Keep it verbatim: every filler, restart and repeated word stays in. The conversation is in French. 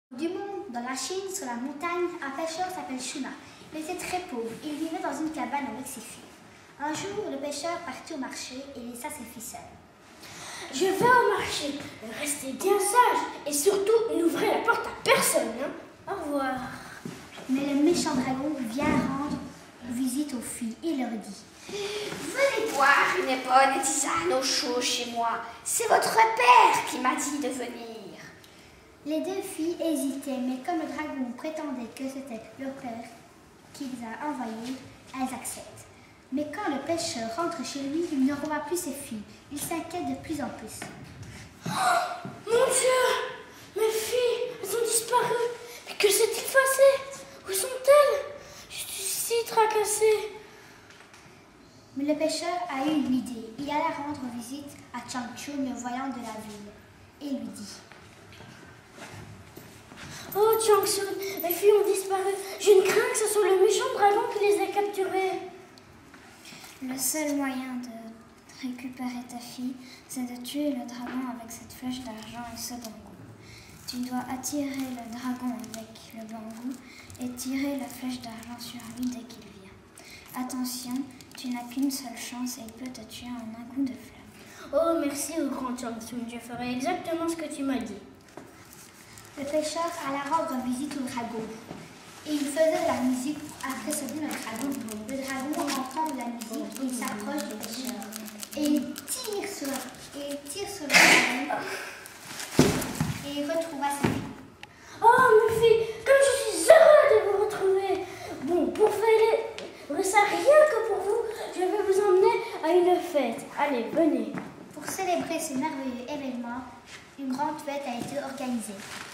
Du monde, dans la Chine, sur la montagne, un pêcheur s'appelle Shuna. Il était très pauvre. Il vivait dans une cabane avec ses filles. Un jour, le pêcheur partit au marché et laissa ses filles seules. Je vais au marché. Restez bien sage et surtout n'ouvrez la porte à personne. Hein. Au revoir. Mais le méchant dragon vient rendre visite aux filles et leur dit: Venez boire une bonne tisane au chaud chez moi. C'est votre père qui m'a dit de venir. Les deux filles hésitaient, mais comme le dragon prétendait que c'était leur père qui les a envoyées, elles acceptent. Mais quand le pêcheur rentre chez lui, il ne revoit plus ses filles. Il s'inquiète de plus en plus. Oh, mon Dieu! Mes filles, elles ont disparu. Mais que s'est-il passé? Où sont-elles? Je suis si tracassée. Mais le pêcheur a eu une idée. Il alla rendre visite à Chang Chun, le voyant de la ville, et lui dit: Oh, Chang Chun, mes filles ont disparu. Je ne crains que ce soit le méchant dragon qui les ait capturées. Le seul moyen de récupérer ta fille, c'est de tuer le dragon avec cette flèche d'argent et ce bambou. Tu dois attirer le dragon avec le bambou et tirer la flèche d'argent sur lui dès qu'il vient. Attention, tu n'as qu'une seule chance et il peut te tuer en un coup de flamme. Oh, merci au grand Chang Chun, je ferai exactement ce que tu m'as dit. Le pêcheur alla rendre visite au dragon. Et il faisait de la musique pour impressionner le dragon. Le dragon entend la musique et il s'approche du pêcheur. Et il tire sur, et il tire sur le dragon. Et il retrouva sa vie. Oh, mes filles, comme je suis heureux de vous retrouver. Bon, pour faire ça rien que pour vous, je vais vous emmener à une fête. Allez, venez. Pour célébrer ce merveilleux événement, une grande fête a été organisée.